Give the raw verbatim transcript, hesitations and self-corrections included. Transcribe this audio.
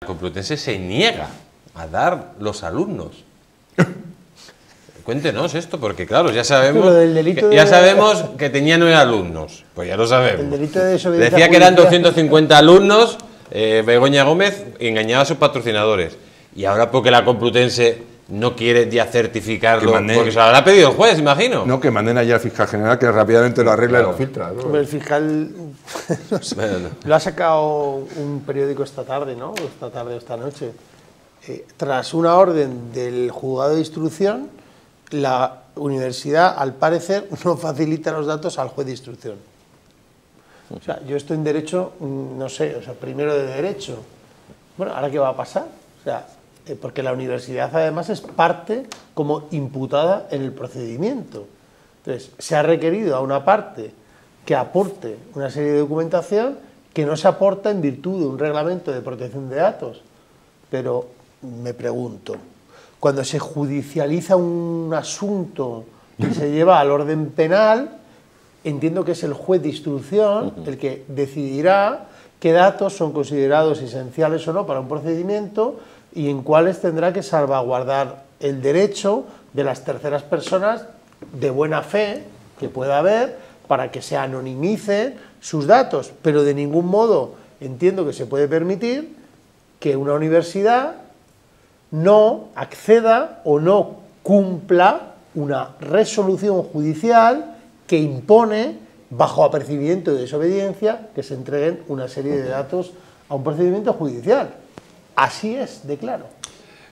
Complutense se niega a dar los alumnos. Cuéntenos esto, porque claro, ya sabemos, que, ya de... sabemos que tenía nueve alumnos, pues ya lo sabemos. El delito de desobediencia Decía que eran doscientos cincuenta alumnos, eh, Begoña Gómez engañaba a sus patrocinadores. Y ahora porque la Complutense no quiere ya certificarlo, manden, porque se lo habrá pedido el juez, imagino. No, que manden allá al fiscal general que rápidamente lo arregla claro. y lo filtra. ¿No? El fiscal no sé, bueno. lo ha sacado un periódico esta tarde, ¿no? Esta tarde o esta noche. Eh, tras una orden del juzgado de instrucción, la universidad, al parecer, no facilita los datos al juez de instrucción. O sea, yo estoy en derecho, no sé, o sea, primero de derecho. Bueno, ¿ahora qué va a pasar? O sea, eh, porque la universidad además es parte como imputada en el procedimiento. Entonces, se ha requerido a una parte que aporte una serie de documentación que no se aporta en virtud de un reglamento de protección de datos. Pero me pregunto, cuando se judicializa un asunto que se lleva al orden penal, entiendo que es el juez de instrucción el que decidirá qué datos son considerados esenciales o no para un procedimiento y en cuáles tendrá que salvaguardar el derecho de las terceras personas de buena fe que pueda haber para que se anonimicen sus datos, pero de ningún modo entiendo que se puede permitir que una universidad no acceda o no cumpla una resolución judicial que impone, bajo apercibimiento de desobediencia, que se entreguen una serie de datos a un procedimiento judicial. Así es de claro.